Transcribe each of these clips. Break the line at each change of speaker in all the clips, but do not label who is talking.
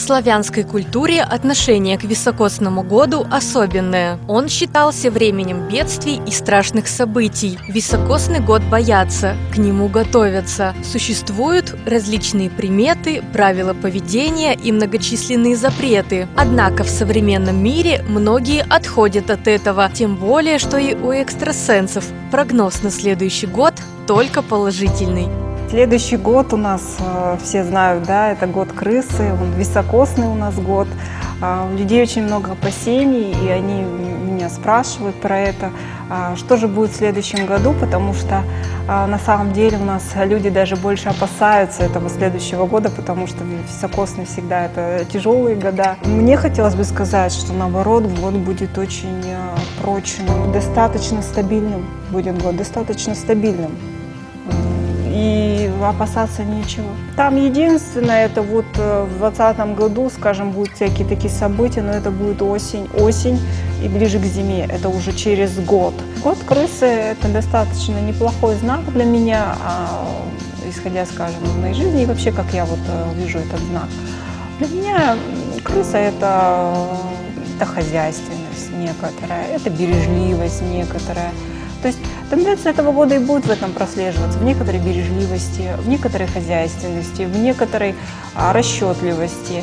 славянской культуре отношение к високосному году особенное. Он считался временем бедствий и страшных событий. Високосный год боятся, к нему готовятся. Существуют различные приметы, правила поведения и многочисленные запреты. Однако в современном мире многие отходят от этого, тем более, что и у экстрасенсов прогноз на следующий год только положительный.
Следующий год у нас, все знают, да, это год крысы, он високосный у нас год. У людей очень много опасений, и они меня спрашивают про это, что же будет в следующем году, потому что на самом деле у нас люди даже больше опасаются этого следующего года, потому что високосный всегда это тяжелые года. Мне хотелось бы сказать, что наоборот год будет очень прочным, достаточно стабильным будет год, достаточно стабильным. И опасаться нечего. Там единственное, это вот в 2020 году, скажем, будут всякие такие события, но это будет осень и ближе к зиме, это уже через год. Год крысы – это достаточно неплохой знак для меня, исходя, скажем, из моей жизни и вообще, как я вот вижу этот знак. Для меня крыса – это хозяйственность некоторая, это бережливость некоторая. То есть тенденция этого года и будет в этом прослеживаться, в некоторой бережливости, в некоторой хозяйственности, в некоторой расчетливости.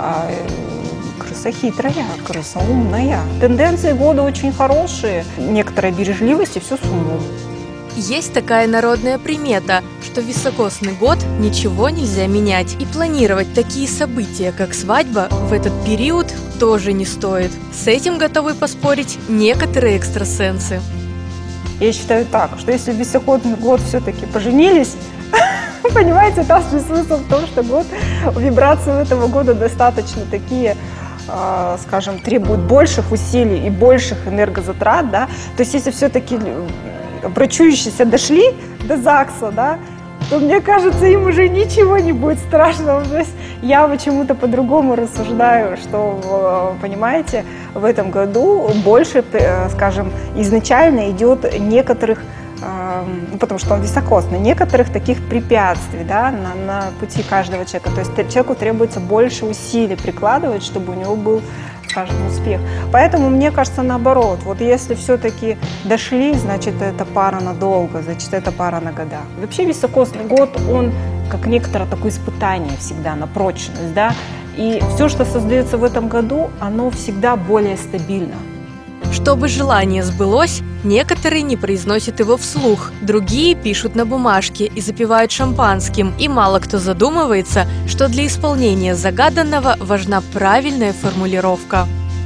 Крыса хитрая, крыса умная. Тенденции года очень хорошие, некоторая бережливость и все с умом.
Есть такая народная примета, что в високосный год ничего нельзя менять. И планировать такие события, как свадьба, в этот период тоже не стоит. С этим готовы поспорить некоторые экстрасенсы.
Я считаю так, что если в високосный год все-таки поженились, понимаете, там смысл в том, что вибрации этого года достаточно такие, скажем, требуют больших усилий и больших энергозатрат, да. То есть если все-таки брачующиеся дошли до ЗАГСа, да, то, мне кажется, им уже ничего не будет страшного. То есть я почему-то по-другому рассуждаю, что, понимаете, в этом году больше, скажем, изначально идет некоторых, потому что он високосный, некоторых таких препятствий, да, на пути каждого человека. То есть человеку требуется больше усилий прикладывать, чтобы у него был, скажем, успех. Поэтому мне кажется наоборот. Вот если все-таки дошли, значит это пара надолго, значит это пара на года. Вообще високосный год, он как некоторое такое испытание всегда на прочность, да. И все, что создается в этом году, оно всегда более стабильно.
Чтобы желание сбылось, некоторые не произносят его вслух, другие пишут на бумажке и запивают шампанским, и мало кто задумывается, что для исполнения загаданного важна правильная формулировка.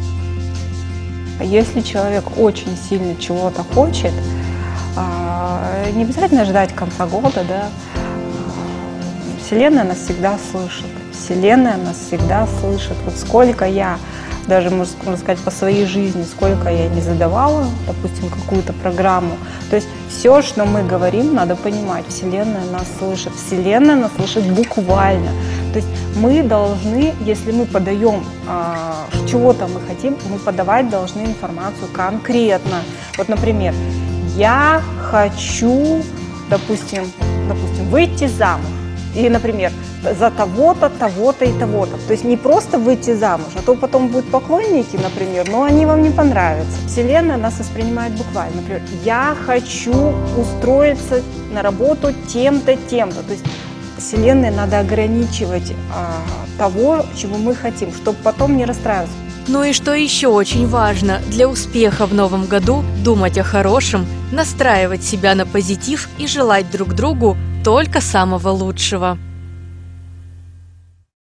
Если человек очень сильно чего-то хочет, не обязательно ждать конца года, да. Вселенная нас всегда слышит. Вселенная нас всегда слышит. Вот сколько я, даже можно сказать, по своей жизни, сколько я не задавала, допустим, какую-то программу. То есть все, что мы говорим, надо понимать. Вселенная нас слышит. Вселенная нас слышит буквально. То есть мы должны, если мы подаем чего-то мы хотим, мы подавать должны информацию конкретно. Вот, например, я хочу, допустим, выйти замуж. Или, например, за того-то, того-то и того-то. То есть не просто выйти замуж, а то потом будут поклонники, например, но они вам не понравятся. Вселенная нас воспринимает буквально. Например, я хочу устроиться на работу тем-то, тем-то. То есть Вселенной надо ограничивать того, чего мы хотим, чтобы потом не расстраиваться.
Ну и что еще очень важно, для успеха в новом году думать о хорошем, настраивать себя на позитив и желать друг другу только самого лучшего.